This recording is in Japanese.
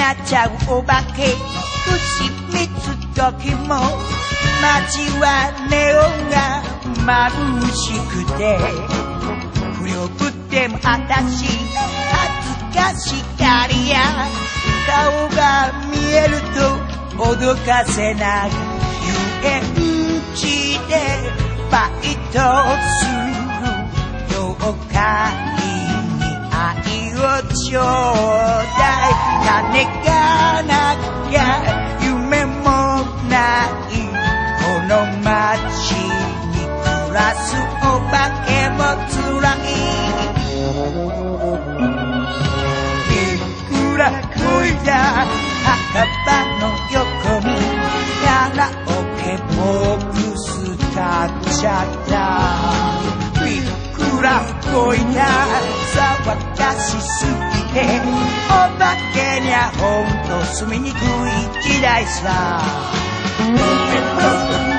なっちゃうお化け牛三つ時も街はネオンが眩しくて不良ぶってもあたし恥ずかしがりや顔が見えると脅かせない遊園地でバイトする妖怪に愛をちょうだい金がなきゃ夢もないこの街に暮らすお化けも辛いいくらこいだ墓場の横にカラオケボックス立っちゃったいくらこいだ騒がしすぎてお化けにゃほんと住みにくい時代さ